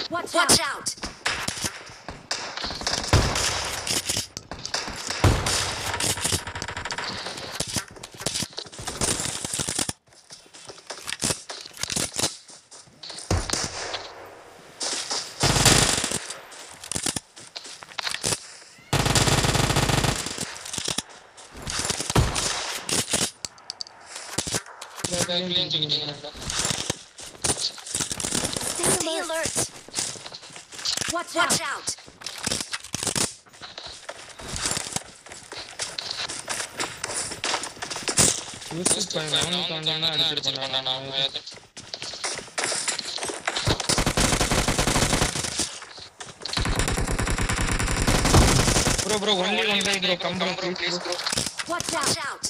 Watch out! Stay alert! Watch out! Bro, only one guy, bro. Come, bro, please, bro. Watch out!